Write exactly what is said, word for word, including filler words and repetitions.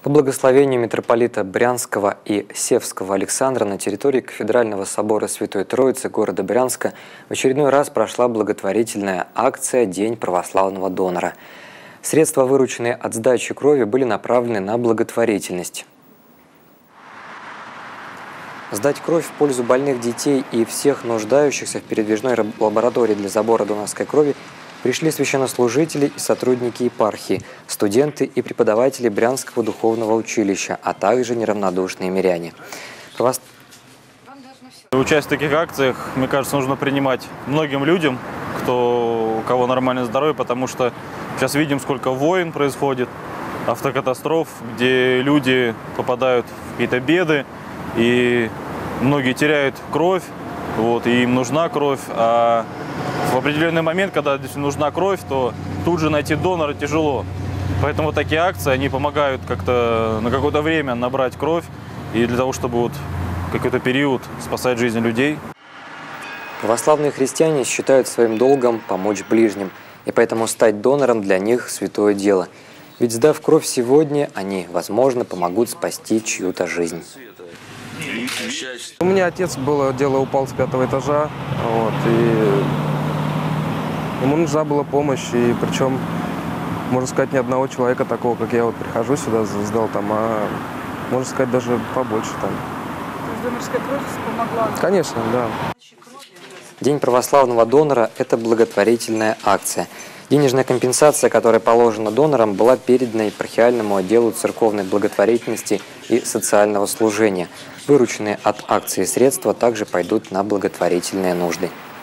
По благословению митрополита Брянского и Севского Александра на территории Кафедрального собора Святой Троицы города Брянска в очередной раз прошла благотворительная акция «День православного донора». Средства, вырученные от сдачи крови, были направлены на благотворительность. Сдать кровь в пользу больных детей и всех нуждающихся в передвижной лаборатории для забора донорской крови пришли священнослужители и сотрудники епархии, студенты и преподаватели Брянского духовного училища, а также неравнодушные миряне. Правос... Участие в таких акциях, мне кажется, нужно принимать многим людям, кто, у кого нормальное здоровье, потому что сейчас видим, сколько войн происходит, автокатастроф, где люди попадают в какие-то беды, и многие теряют кровь, вот, и им нужна кровь, а в определенный момент, когда действительно нужна кровь, то тут же найти донора тяжело. Поэтому вот такие акции, они помогают как-то на какое-то время набрать кровь и для того, чтобы вот какой-то период спасать жизни людей. Православные христиане считают своим долгом помочь ближним, и поэтому стать донором для них – святое дело. Ведь сдав кровь сегодня, они, возможно, помогут спасти чью-то жизнь. У меня отец, было дело, упал с пятого этажа, вот, и ему нужна была помощь, и причем, можно сказать, ни одного человека такого, как я, вот прихожу сюда, сдал там, а можно сказать, даже побольше там. То есть донорская кровь помогла? Конечно, да. День православного донора – это благотворительная акция. Денежная компенсация, которая положена донорам, была передана епархиальному отделу церковной благотворительности и социального служения. Вырученные от акции средства также пойдут на благотворительные нужды.